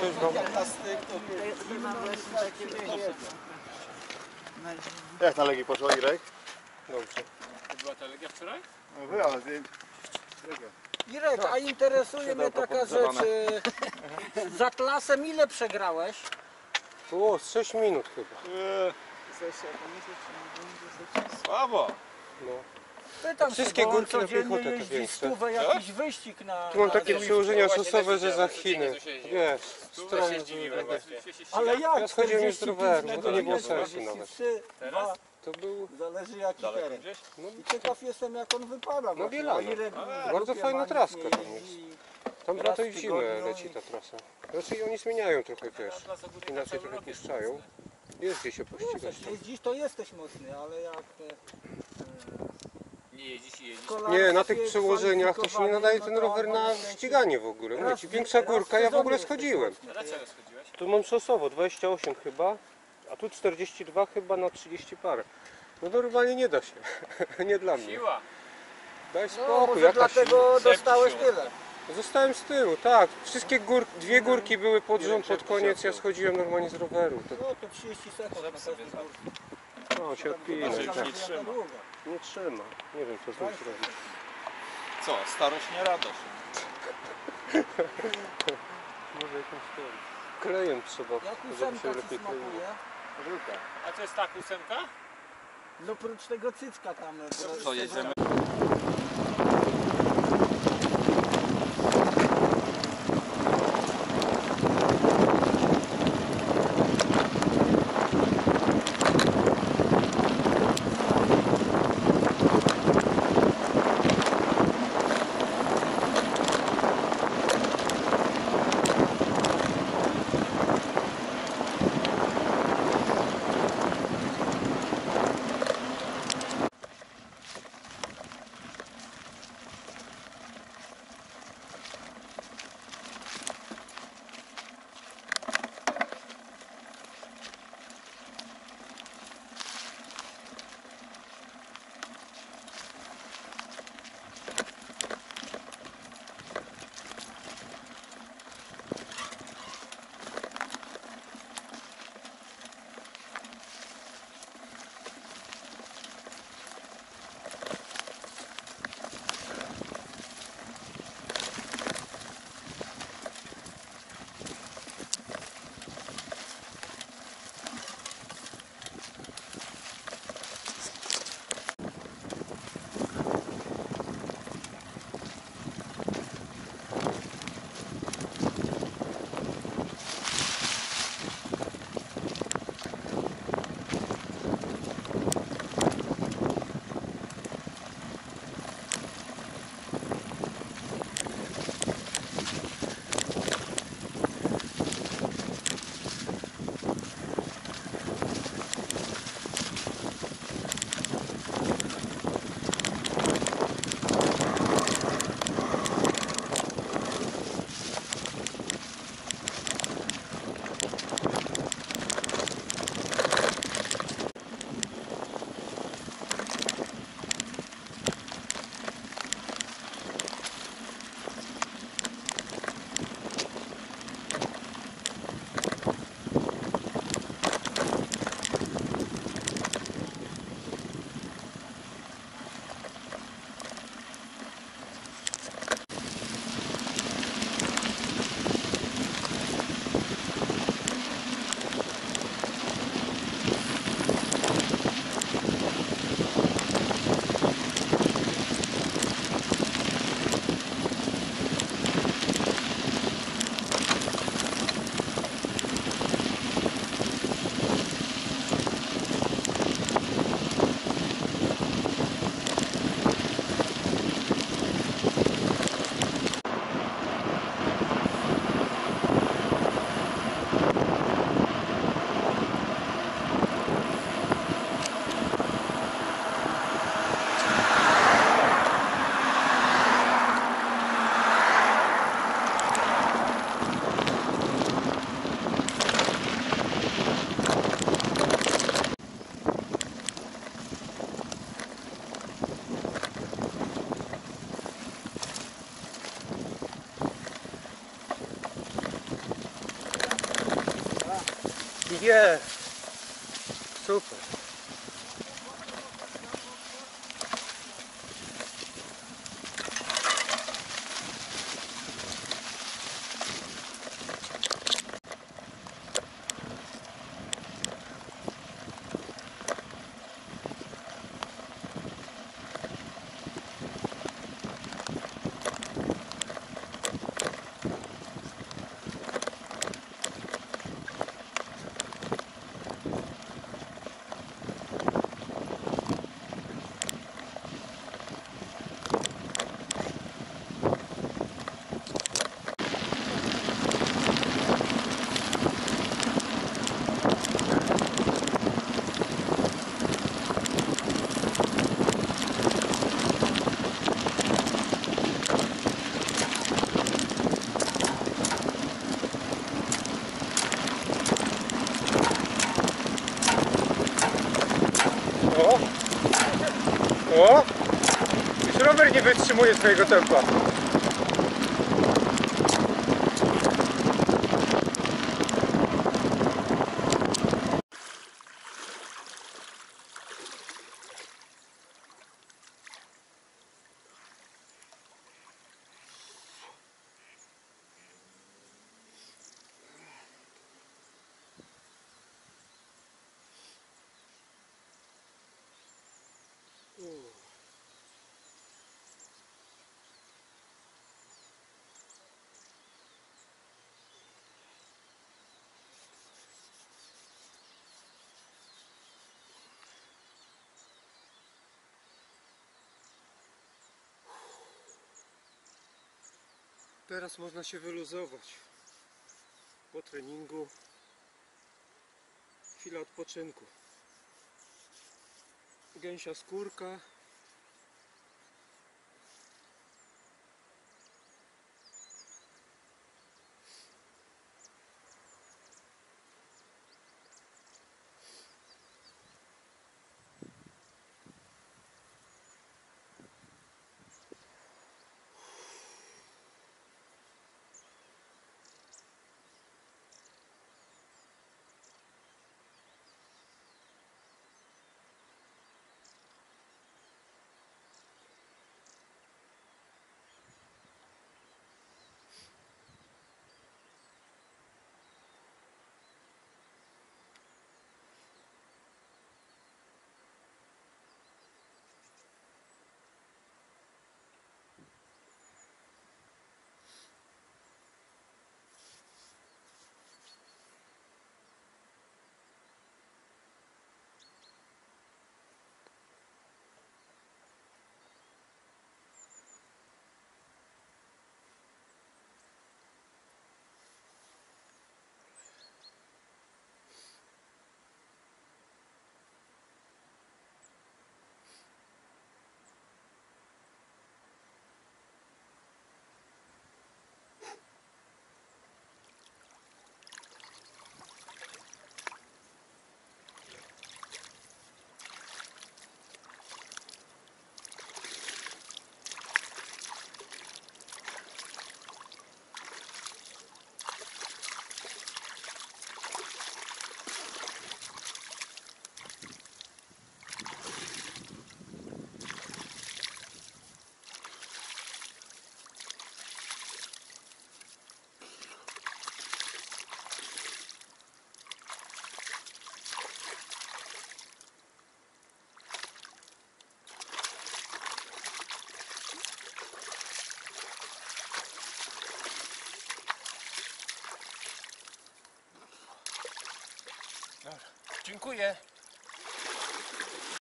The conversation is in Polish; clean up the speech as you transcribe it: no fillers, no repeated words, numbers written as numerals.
Cześć wam. Jak na Legii poszło, Irek? Dobrze. To była ta Legia wczoraj? No wy, ale ty... Irek, a interesuje mnie taka rzecz. Za klasem ile przegrałeś? Było z 6 minut chyba. Słabo. No. Pytam Wszystkie się, bo on górki na codziennie piechotę to jeździ większe. stówę, jakiś wyścig na... Tu mam takie na- przełożenia właśnie szosowe, też że za widziałem, Chinę. że się Wiesz, Tu się zdziwiłem właśnie. Ale jak? Ja schodziłem już z 45 roweru, bo to nie było metrów, sensu nawet. 43, Teraz? 2, To był zależy jaki Daleko teren. gdzieś? I ciekaw jestem jak on wypada. właśnie. Bielano. O ile w Bardzo grupie fajna ma, traska nie tam jeździ. tam Raz lato w i w zimę tygodniu leci i- ta trasa. Znaczy oni zmieniają trochę, wiesz, inaczej trochę puszczają. Jest gdzie się pościgać Jesteś, tam. jeździsz to jesteś mocny, ale jak Nie jeździsz i jeździsz. Nie, na tych przełożeniach to się nie nadaje ten rower na ściganie w ogóle. Mówię ci, większa górka, ja w ogóle schodziłem. Dlaczego schodziłeś? Tu mam szosowo, 28 chyba, a tu 42 chyba na 30 parę. No normalnie nie da się, nie dla mnie. Siła. Daj no, spokój, może jaka dlatego siła. dostałeś Szepci tyle. Zostałem z tyłu, tak. Wszystkie dwie górki były pod rząd, pod koniec, ja schodziłem normalnie z roweru. To, No to 30 sekund na każdy tak. kurs. no, się odpinę, Znaczy, tak. nie trzyma. Nie trzyma, nie wiem co z nim zrobić. Co? Starość nie radość. Może jakimś tym klejem trzeba, Jak żeby ósemka się ci lepiej kleiło. smakuje? A to jest ta ósemka? No oprócz tego cycka tam. Co jedziemy? Jest! Super! O! O! Już rower nie wytrzymuje swojego tempa. Teraz można się wyluzować. Po treningu chwila odpoczynku. Gęsia skórka. Dziękuję.